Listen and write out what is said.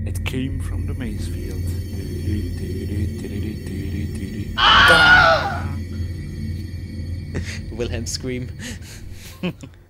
It came from the maize field. Wilhelm scream.